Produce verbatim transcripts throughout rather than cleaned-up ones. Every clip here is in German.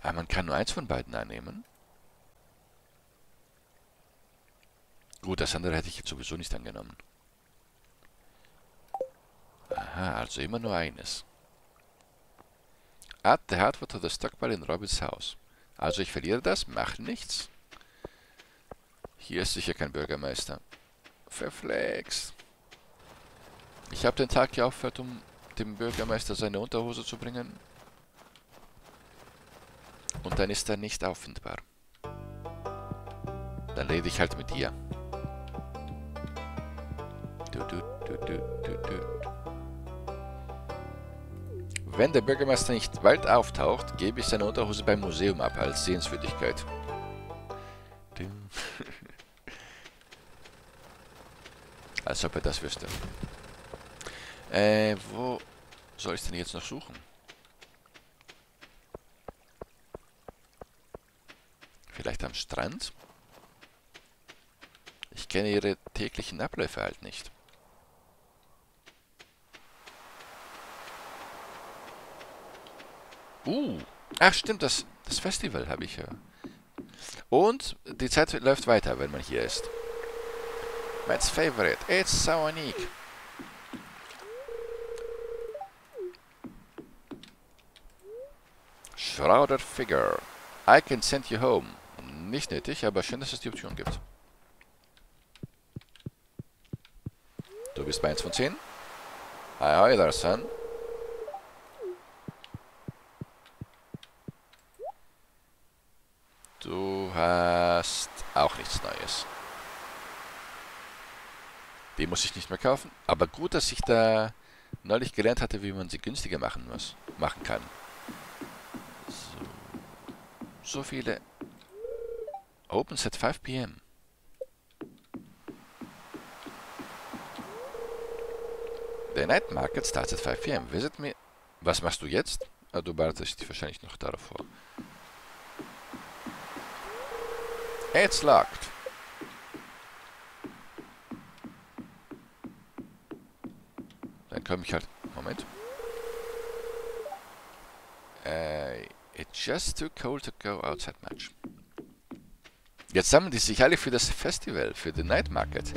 Ah, man kann nur eins von beiden annehmen. Gut, das andere hätte ich jetzt sowieso nicht angenommen. Aha, also immer nur eines. Add the hardware to the stockpile in Robins Haus. Also ich verliere das, macht nichts. Hier ist sicher kein Bürgermeister. Verflext. Ich habe den Tag geopfert, um dem Bürgermeister seine Unterhose zu bringen. Und dann ist er nicht auffindbar. Dann rede ich halt mit dir. Du, du, du, du, du, du. Wenn der Bürgermeister nicht bald auftaucht, gebe ich seine Unterhose beim Museum ab als Sehenswürdigkeit. Als ob er das wüsste. Äh, wo soll ich denn jetzt noch suchen? Vielleicht am Strand? Ich kenne ihre täglichen Abläufe halt nicht. Uh, ach stimmt, das, das Festival habe ich ja. Und die Zeit läuft weiter, wenn man hier ist. Matt's favorite, it's so unique. Shrouded Figure. I can send you home. Nicht nötig, aber schön, dass es die Option gibt. Du bist bei eins von zehn. Hi, hi there, son. Du hast auch nichts Neues. Die muss ich nicht mehr kaufen. Aber gut, dass ich da neulich gelernt hatte, wie man sie günstiger machen muss, machen kann. So, so viele. Opens at five p m The night market starts at five p m Visit me. Was machst du jetzt? Ah, du wartest dich wahrscheinlich noch darauf vor. It's locked. Dann komme ich halt... Moment. Uh, it's just too cold to go outside much. Jetzt sammeln die sich alle für das Festival, für den Night Market.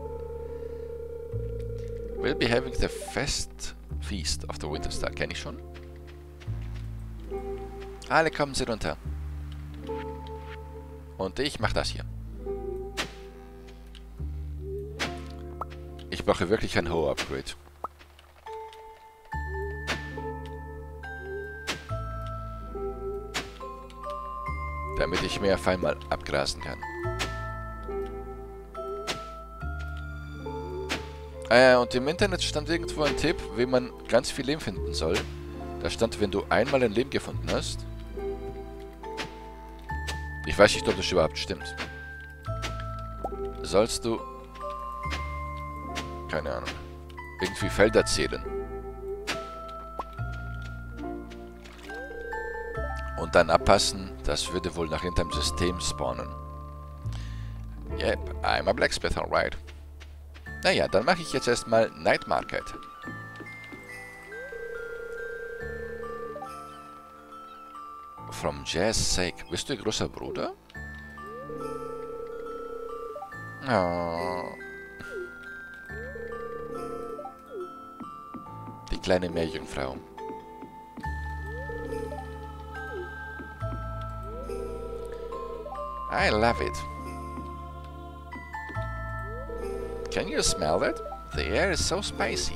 We'll be having the Fest Feast of the Winter Star. Kenne ich schon. Alle kommen sie runter. Und ich mache das hier. Ich brauche wirklich ein Ho-Upgrade. Damit ich mehr auf einmal abgrasen kann. Äh, und im Internet stand irgendwo ein Tipp, wie man ganz viel Lehm finden soll. Da stand, wenn du einmal ein Lehm gefunden hast. Ich weiß nicht, ob das überhaupt stimmt. Sollst du... Keine Ahnung. Irgendwie Felder zählen. Und dann abpassen, das würde wohl nach irgendeinem System spawnen. Yep, I'm a blacksmith, alright. Naja, dann mache ich jetzt erstmal Night Market. From Jazz sake. Bist du ihr großer Bruder? Oh. Die kleine Meerjungfrau. I love it. Can you smell that? The air is so spicy.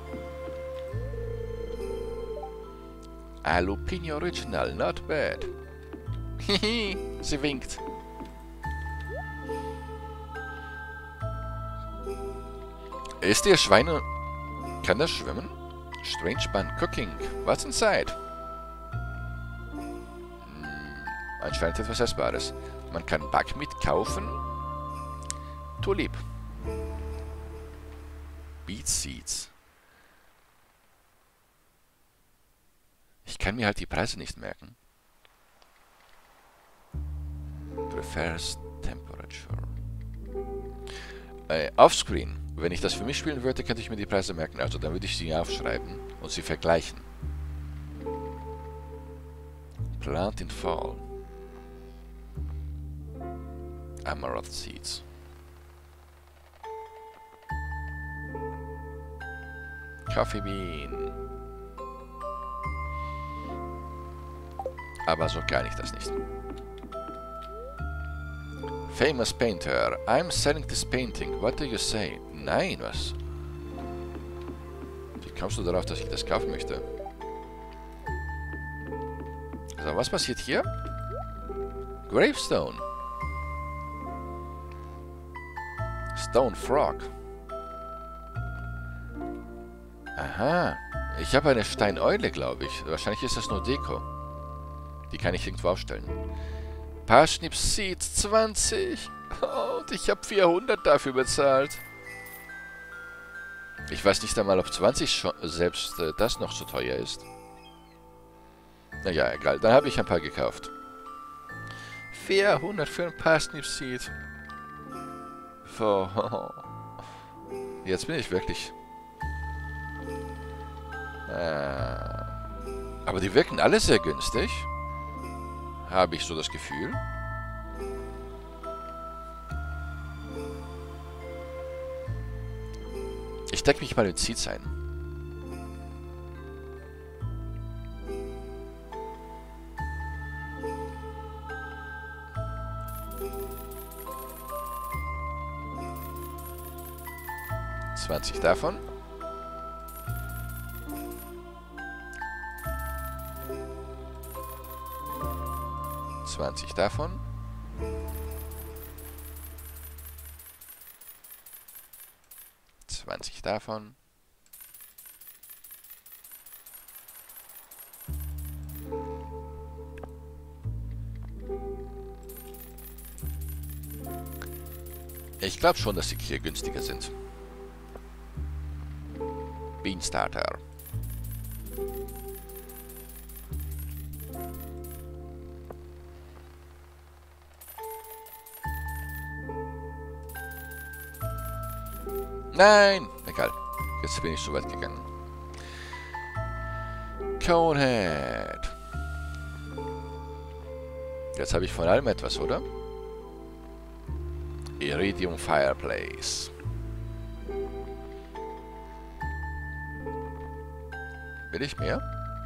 A Lupino Original, not bad. Hihi, sie winkt. Ist ihr Schweine... Kann das schwimmen? Strange Bun Cooking. What's inside? Hm, anscheinend etwas Essbares. Man kann Backmeat kaufen. Tulip. Beet Seeds. Ich kann mir halt die Preise nicht merken. Prefers Temperature. Äh, offscreen. Wenn ich das für mich spielen würde, könnte ich mir die Preise merken. Also dann würde ich sie aufschreiben und sie vergleichen. Plant in fall. Amaranth seeds. Coffee bean. Aber so kann ich das nicht. Famous painter. I'm selling this painting. What do you say? Nein, was? Wie kommst du darauf, dass ich das kaufen möchte? Also, was passiert hier? Gravestone. Stone Frog. Aha. Ich habe eine Steineule, glaube ich. Wahrscheinlich ist das nur Deko. Die kann ich irgendwo aufstellen. Parsnip Seeds zwanzig. Oh, und ich habe vierhundert dafür bezahlt. Ich weiß nicht einmal, ob zwanzig schon, selbst äh, das noch so teuer ist. Naja, egal. Dann habe ich ein paar gekauft. vierhundert für ein Parsnip Seed. Oh. Jetzt bin ich wirklich... Äh, aber die wirken alle sehr günstig. Habe ich so das Gefühl. Ich decke mich mal in Seeds ein. zwanzig davon. zwanzig davon. zwanzig davon. Ich glaube schon, dass sie hier günstiger sind. Beanstarter. Nein! Egal. Jetzt bin ich so weit gegangen. Conehead. Jetzt habe ich von allem etwas, oder? Iridium Fireplace. Will ich mehr?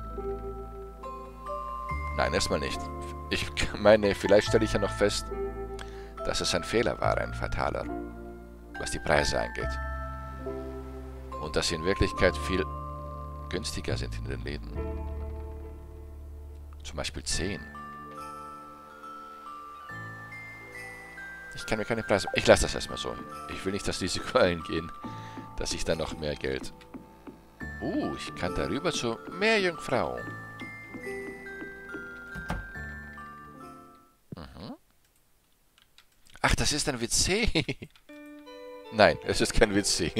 Nein, erstmal nicht. Ich meine, vielleicht stelle ich ja noch fest, dass es ein Fehler war, ein fataler, was die Preise angeht. Und dass sie in Wirklichkeit viel günstiger sind in den Läden. Zum Beispiel zehn. Ich kann mir keine Preise... Ich lasse das erstmal so. Ich will nicht das Risiko eingehen, dass ich dann noch mehr Geld... Uh, ich kann darüber zu Meerjungfrau. Mhm. Ach, das ist ein W C. Nein, es ist kein W C.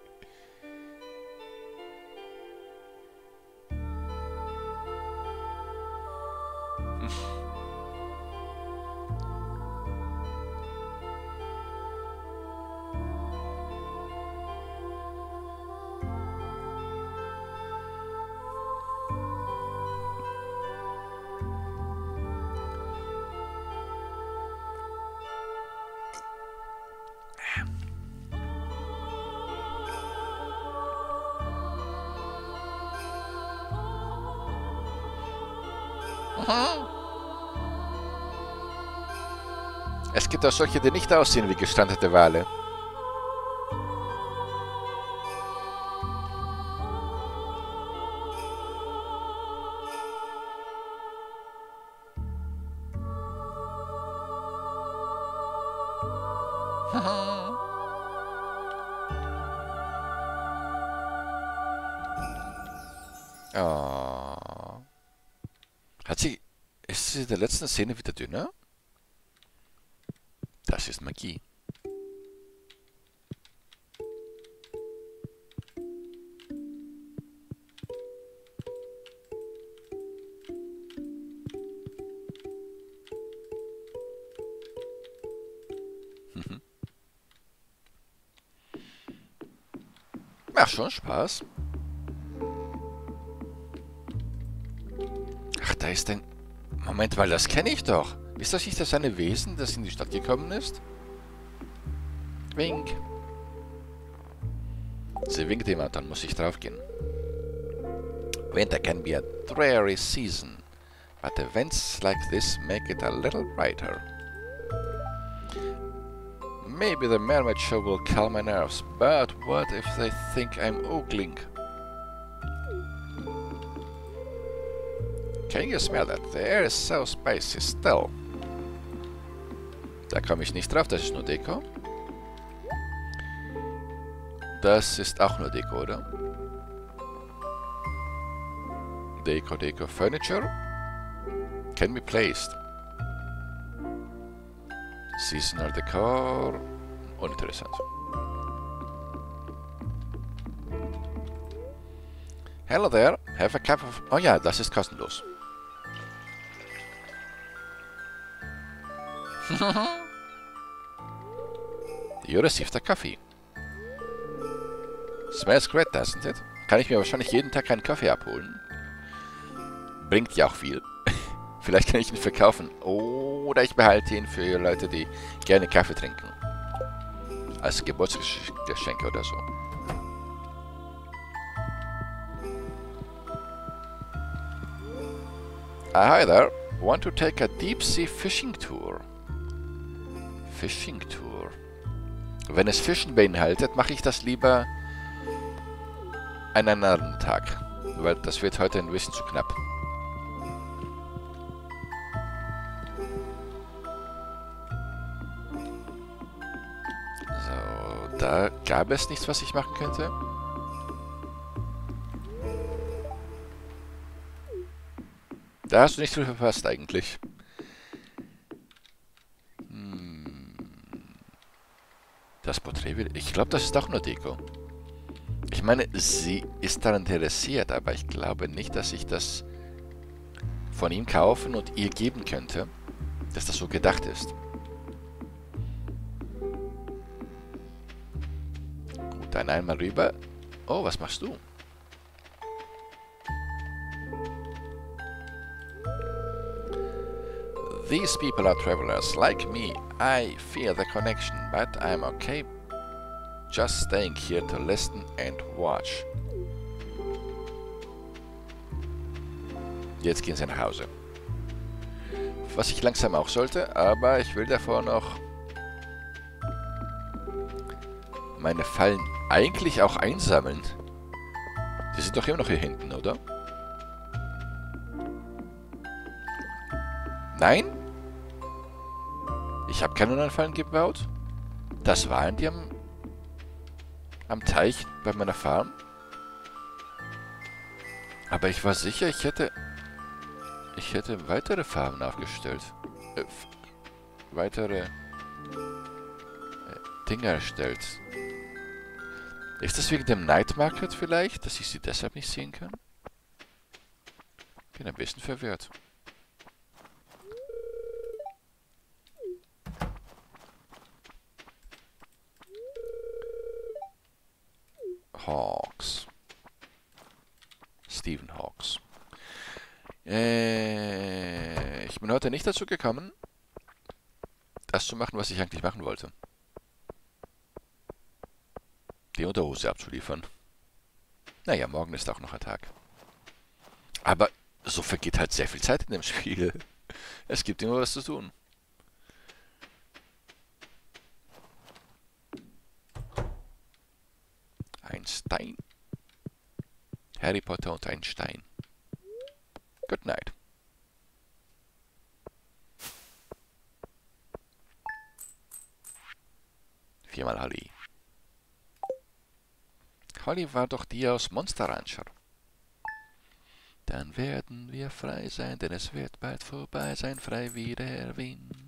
Es gibt auch solche, die nicht aussehen wie gestrandete Wale. Oh. Hat sie... Ist sie in der letzten Szene wieder dünner? Das ist Magie. Macht schon Spaß. Ach, da ist ein Moment mal, das kenne ich doch. Ist das nicht das eine Wesen, das in die Stadt gekommen ist? Wink. Sie winkt jemand, dann muss ich draufgehen. Winter can be a dreary season, but events like this make it a little brighter. Maybe the mermaid show will calm my nerves, but what if they think I'm ogling? Can you smell that? The air is so spicy still. Da komme ich nicht drauf, das ist nur Deko. Das ist auch nur Deko, oder? Deko, Deko, Furniture. Can be placed. Seasonal Decor. Uninteressant. Hello there. Have a cup of... Oh ja, das ist kostenlos. You received a coffee. Smells great, doesn't it? Kann ich mir wahrscheinlich jeden Tag einen Kaffee abholen. Bringt ja auch viel. Vielleicht kann ich ihn verkaufen. Oder ich behalte ihn für Leute, die gerne Kaffee trinken. Als Geburtstagsgeschenk oder so. Ah, hi there. Want to take a deep sea fishing tour? Fishing Tour. Wenn es Fischen beinhaltet, mache ich das lieber einen anderen Tag. Weil das wird heute ein bisschen zu knapp. So, da gab es nichts, was ich machen könnte. Da hast du nicht viel verpasst eigentlich. Das Porträt, ich glaube, das ist doch nur Deko. Ich meine, sie ist daran interessiert, aber ich glaube nicht, dass ich das von ihm kaufen und ihr geben könnte, dass das so gedacht ist. Gut, dann einmal rüber. Oh, was machst du? These people are travelers like me. I fear the connection, but I'm okay just staying here to listen and watch. Jetzt gehen sie nach Hause. Was ich langsam auch sollte, aber ich will davor noch meine Fallen eigentlich auch einsammeln. Die sind doch immer noch hier hinten, oder? Nein? Ich habe keine neuen Fallen gebaut. Das waren die am, am Teich bei meiner Farm. Aber ich war sicher, ich hätte... Ich hätte weitere Farben aufgestellt. Äh, weitere... Äh, Dinge erstellt. Ist das wegen dem Night Market vielleicht, dass ich sie deshalb nicht sehen kann? Bin ein bisschen verwirrt. Hawks. Stephen Hawks. Äh, ich bin heute nicht dazu gekommen, das zu machen, was ich eigentlich machen wollte. Die Unterhose abzuliefern. Naja, morgen ist auch noch ein Tag. Aber so vergeht halt sehr viel Zeit in dem Spiel. Es gibt immer was zu tun. Ein Stein. Harry Potter und ein Stein. Good night. Viermal Holly. Holly war doch die aus Monster Rancher. Dann werden wir frei sein, denn es wird bald vorbei sein, frei wie der Wind.